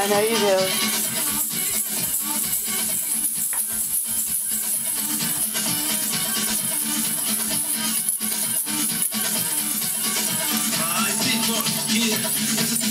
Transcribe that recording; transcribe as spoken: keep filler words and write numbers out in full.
I know you do. I think, look, here, it's a